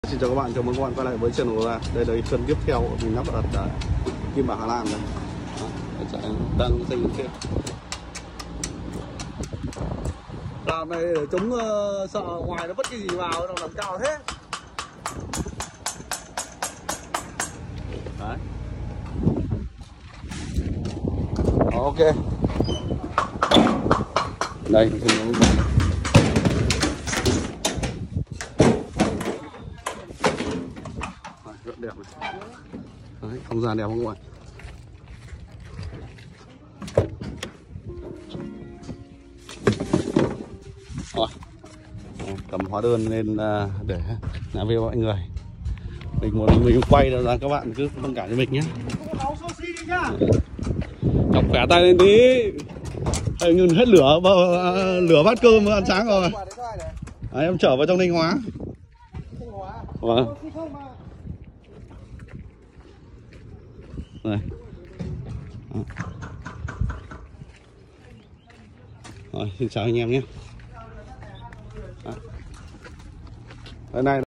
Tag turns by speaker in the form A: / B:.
A: Xin chào các bạn, chào mừng các bạn quay lại với channel của ta. Đây là cái chân tiếp theo của mình lắp đặt tại Kim Bảng Hà Lan này. Đang xây dựng thêm. Làm này để chống sợ ngoài nó vứt cái gì vào, nó làm cao thế. Đấy. Ok. Đây, rất đẹp này. Đấy, không gian đẹp không các bạn? Rồi, cầm hóa đơn lên để làm với mọi người. Mình quay ra các bạn cứ thông cảm cho mình nhé. Chọc khỏe tay lên tí. Hình như hết lửa, lửa bát cơm ăn sáng rồi. Đấy, em trở vào trong Thanh Hóa. Vâng. Đây. Rồi, xin chào anh em nhé. Đây này.